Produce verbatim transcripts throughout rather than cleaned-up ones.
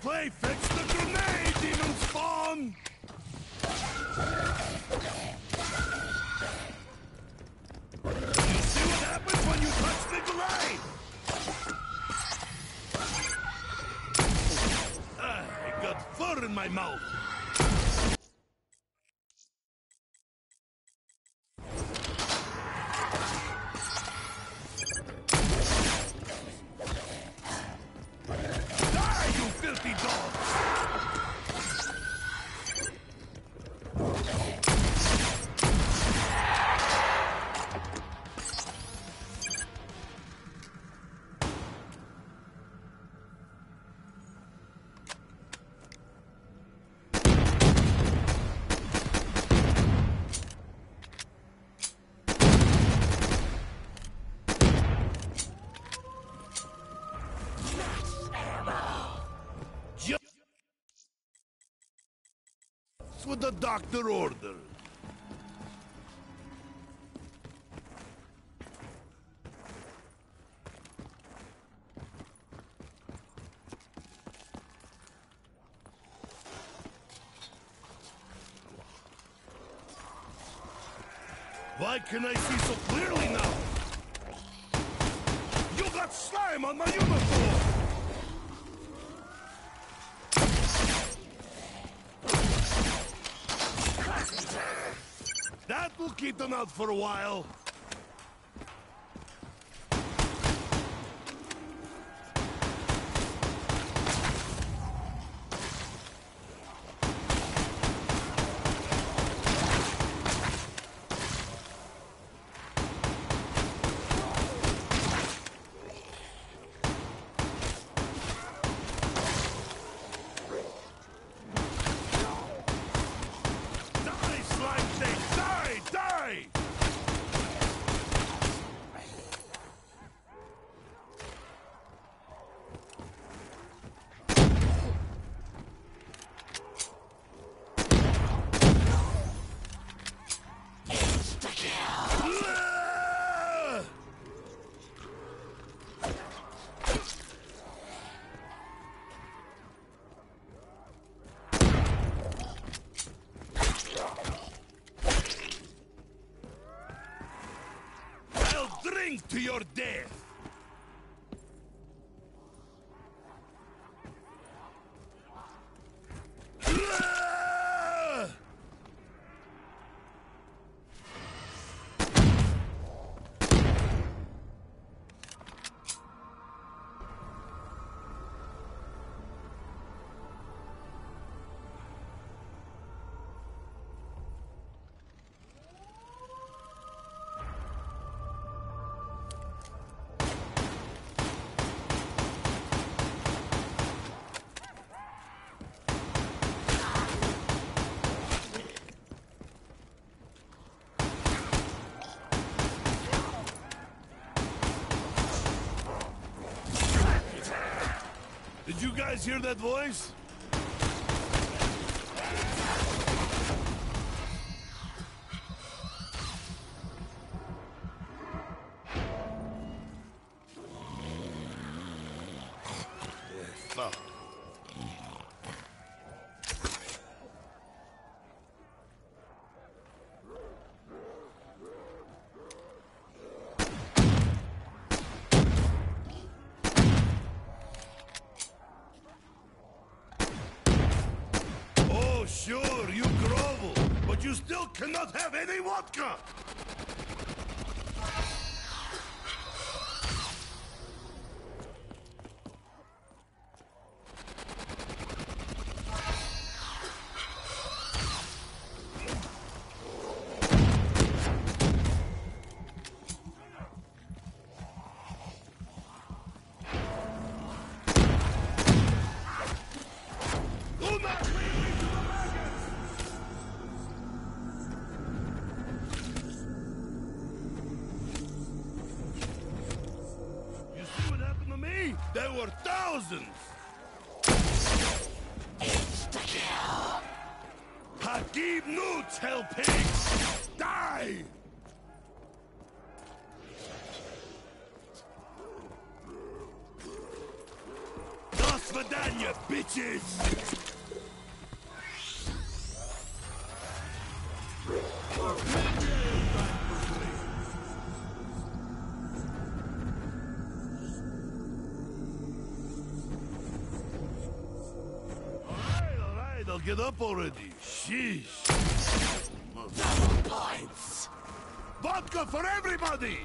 play fix the grenade, demon spawn! You see what happens when you touch the grenade? Ah, I got fur in my mouth. What the doctor ordered. Why can I see so clearly now? You got slime on my uniform! That will keep them out for a while. To your death! Did you guys hear that voice? Fuck. Sure, you grovel, but you still cannot have any vodka! There were thousands! Insta-kill! Hakim Newts, hell pigs! Die! Das Vidania, bitches! Alright, alright, I'll get up already. Sheesh. Double points. Vodka for everybody!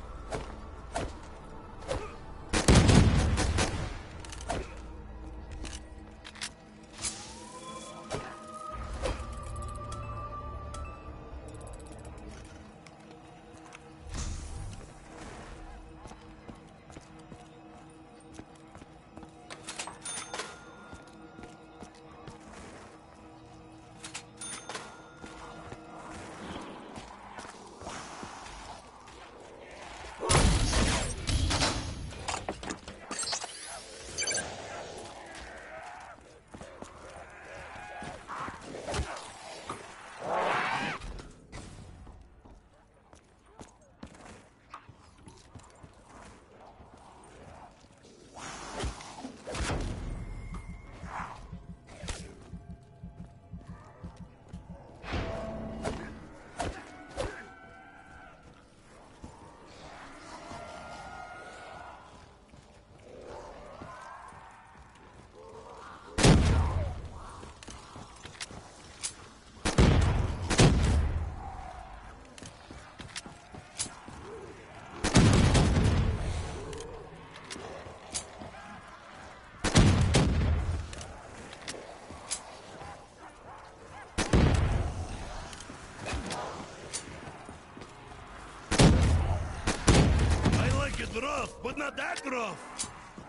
Rough, but not that rough.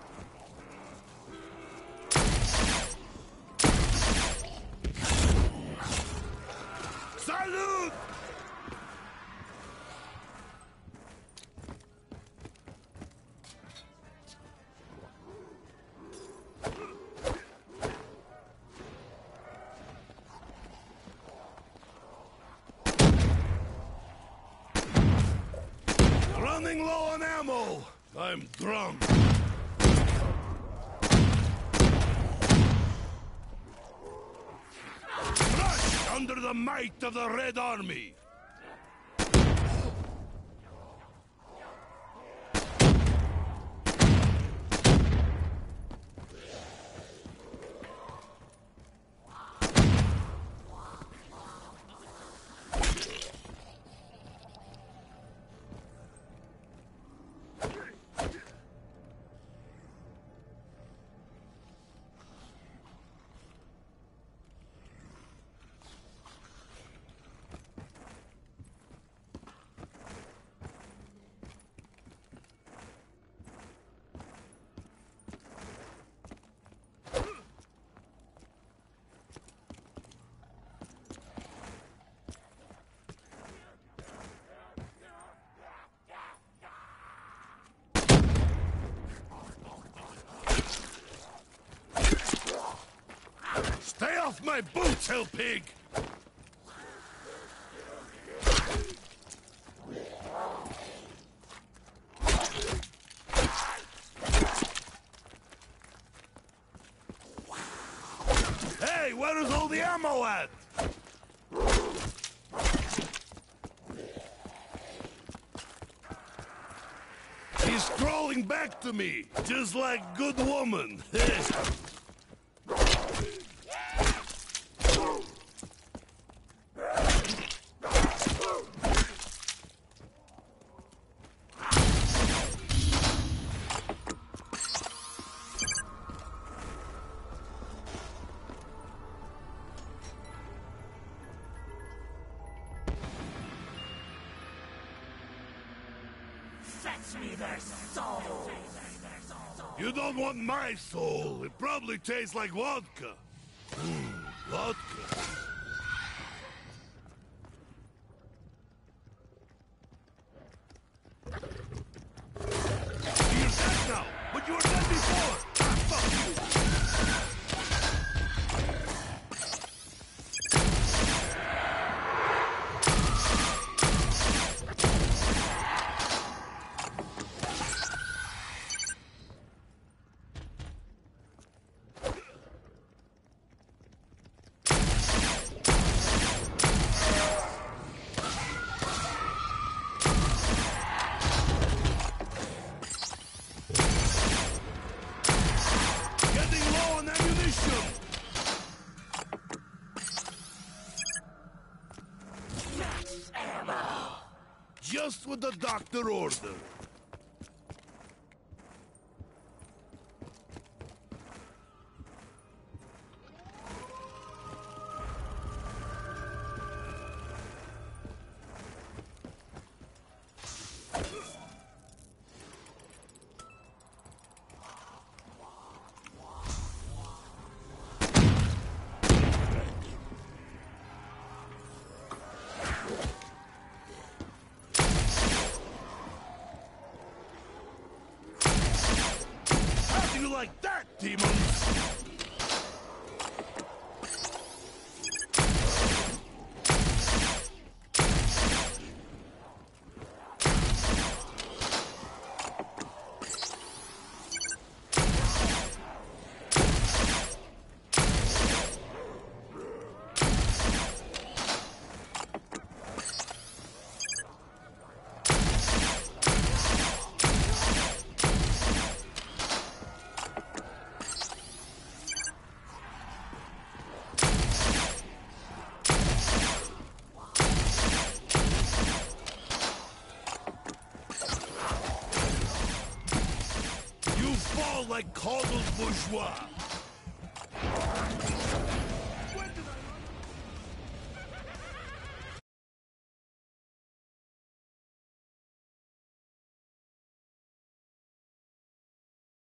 Salute! Running low on ammo. I'm drunk. Crush under the might of the Red Army. Stay off my boots, hell pig! Hey, where is all the ammo at? He's crawling back to me, just like good woman. Fetch me their soul! You don't want my soul. It probably tastes like vodka. Mm, vodka. You're dead now, but you were dead before. Fuck you. Just what the doctor ordered. You like that, demons? Like coddled bourgeois.